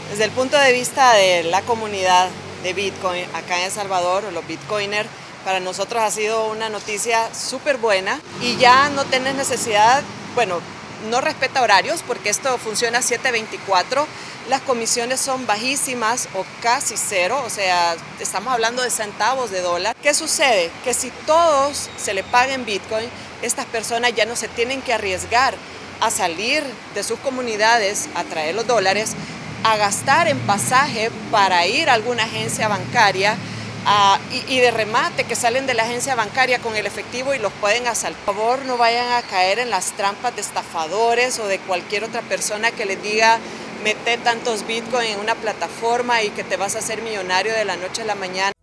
Desde el punto de vista de la comunidad de Bitcoin acá en El Salvador, o los Bitcoiners, para nosotros ha sido una noticia súper buena y ya no tenés necesidad, bueno, no respeta horarios porque esto funciona 7/24, las comisiones son bajísimas o casi cero, o sea, estamos hablando de centavos de dólar. ¿Qué sucede? Que si todos se le pagan Bitcoin, estas personas ya no se tienen que arriesgar a salir de sus comunidades a traer los dólares, a gastar en pasaje para ir a alguna agencia bancaria y de remate que salen de la agencia bancaria con el efectivo y los pueden asaltar. Por favor, no vayan a caer en las trampas de estafadores o de cualquier otra persona que les diga mete tantos Bitcoin en una plataforma y que te vas a hacer millonario de la noche a la mañana.